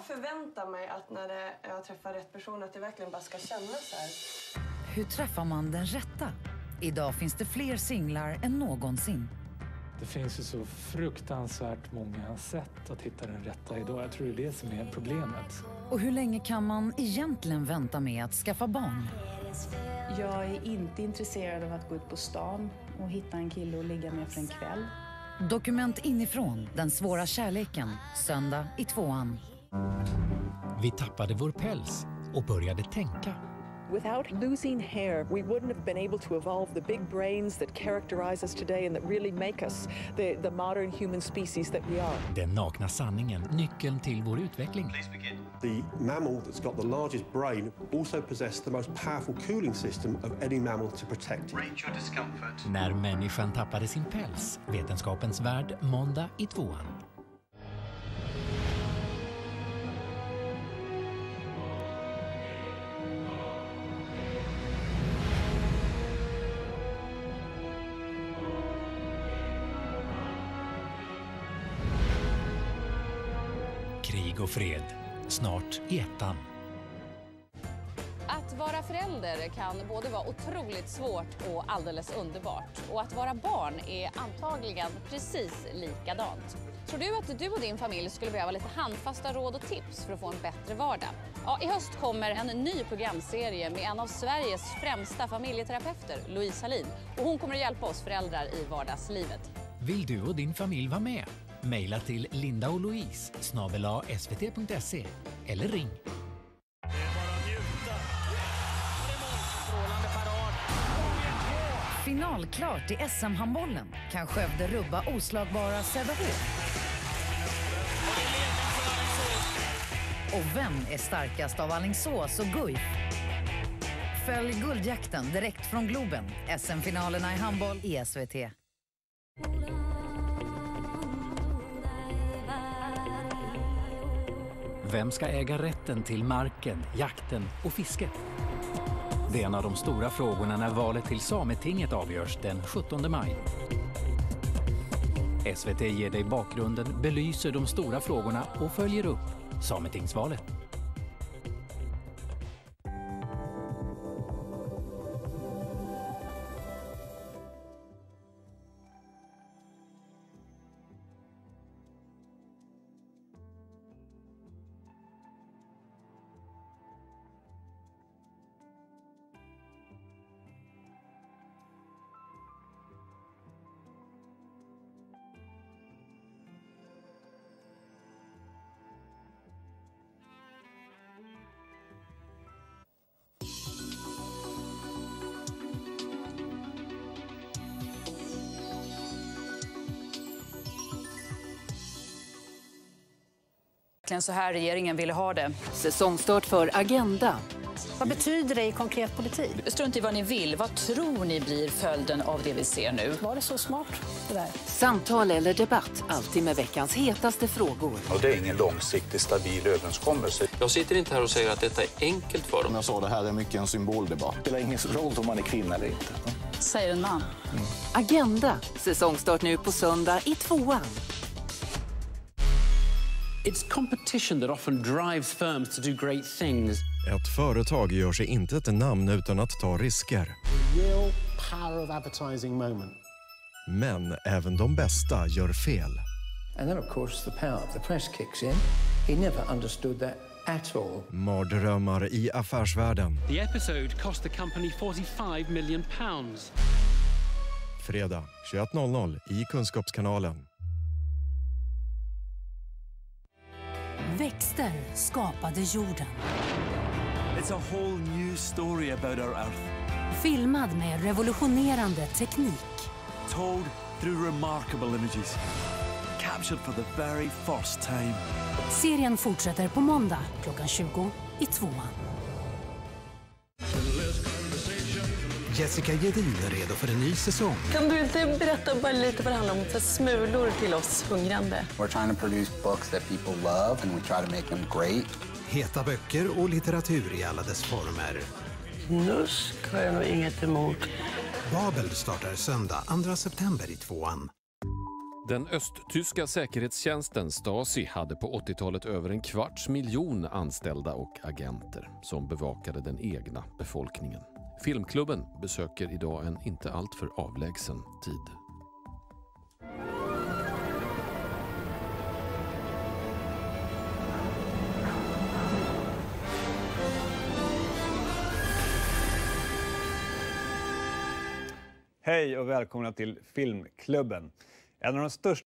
förväntar mig att när jag träffar rätt person att det verkligen bara ska kännas så här. Hur träffar man den rätta? Idag finns det fler singlar än någonsin. Det finns ju så fruktansvärt många sätt att hitta den rätta idag. Jag tror det är det som är problemet. Och hur länge kan man egentligen vänta med att skaffa barn? Jag är inte intresserad av att gå ut på stan och hitta en kille och ligga med för en kväll. Dokument inifrån den svåra kärleken, söndag i 2:an. Vi tappade vår päls och började tänka. Without losing hair, we wouldn't have been able to evolve the big brains that characterize us today and that really make us the modern human species that we are. Den nakna sanningen, nyckeln till vår utveckling. The mammal that's got the largest brain also possesses the most powerful cooling system of any mammal to protect you. Rate your discomfort. När människan tappade sin päls, Vetenskapens värld, måndag i 2:an. Krig och fred, snart i 1:an. Att vara förälder kan både vara otroligt svårt och alldeles underbart. Och att vara barn är antagligen precis likadant. Tror du att du och din familj skulle behöva lite handfasta råd och tips för att få en bättre vardag? Ja, i höst kommer en ny programserie med en av Sveriges främsta familjeterapeuter, Louise Hallin. Och hon kommer att hjälpa oss föräldrar i vardagslivet. Vill du och din familj vara med? Maila till lindaolouise@svt.se eller ring. Finalklart i SM-handbollen kan Skövde rubba oslagbara Sävehof. Och vem är starkast av Alingsås och Guif? Följ guldjakten direkt från Globen. SM-finalerna i handboll i SVT. Vem ska äga rätten till marken, jakten och fisket? Det är en av de stora frågorna när valet till Sametinget avgörs den 17 maj. SVT ger dig bakgrunden, belyser de stora frågorna och följer upp Sametingsvalet. Så här regeringen ville ha det. Säsongstart för Agenda. Vad betyder det i konkret politik? Strunt i vad ni vill. Vad tror ni blir följden av det vi ser nu? Var det så smart det där? Samtal eller debatt, alltid med veckans hetaste frågor. Och det är ingen långsiktig stabil överenskommelse. Jag sitter inte här och säger att detta är enkelt för dem. Jag sa, det här är mycket en symboldebatt. Det spelar ingen roll om man är kvinna eller inte. Säger en man. Agenda. Säsongstart nu på söndag i 2:an. It's competition that often drives firms to do great things. Ett företag gör sig inte ett namn utan att ta risker. Real power of advertising moment. Men även de bästa gör fel. And then of course the power of the press kicks in. He never understood that at all. Mardrömmar i affärsvärlden. The episode cost the company 45 million pounds. Fredag 21:00 i Kunskapskanalen. Växter skapade jorden. It's a whole new story about our earth. Filmad med revolutionerande teknik. Told through remarkable images. Captured for the very first time. Serien fortsätter på måndag klockan 20 i 2:an. Jessica Gedin är redo för en ny säsong. Kan du inte berätta bara lite vad det handlar om för smulor till oss hungrande? We're trying to produce books that people love and we try to make them great. Heta böcker och litteratur i alla dess former. Nusk har jag nog inget emot. Babel startar söndag 2 september i 2:an. Den östtyska säkerhetstjänsten Stasi hade på 80-talet över 250 000 anställda och agenter som bevakade den egna befolkningen. Filmklubben besöker idag en inte alltför avlägsen tid. Hej och välkomna till Filmklubben. En av de största